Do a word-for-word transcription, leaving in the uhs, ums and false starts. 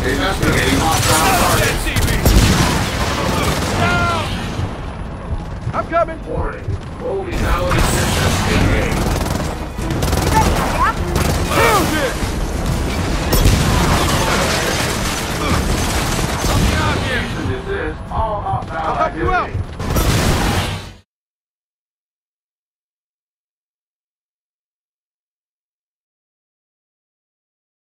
Investigating hostile targets. I'm coming. Warning. Full lethality systems engaged.